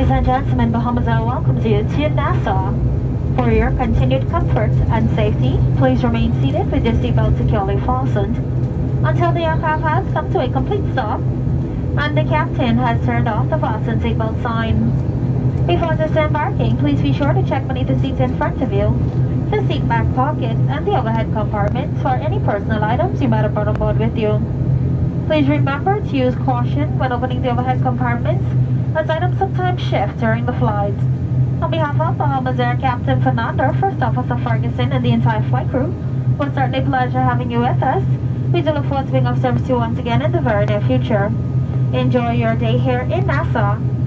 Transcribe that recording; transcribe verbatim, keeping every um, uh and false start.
Ladies and gentlemen, Bahamasair welcomes you to Nassau. For your continued comfort and safety, please remain seated with your seatbelt securely fastened until the aircraft has come to a complete stop and the captain has turned off the fasten seatbelt sign. Before disembarking, please be sure to check beneath the seats in front of you, the seat back pockets, and the overhead compartments for any personal items you might have brought on board with you. Please remember to use caution when opening the overhead compartments, as items sometimes shift during the flight. On behalf of Bahamasair Captain Fernando, First Officer Ferguson, and the entire flight crew, it was certainly a pleasure having you with us. We do look forward to being of service to you once again in the very near future. Enjoy your day here in Nassau.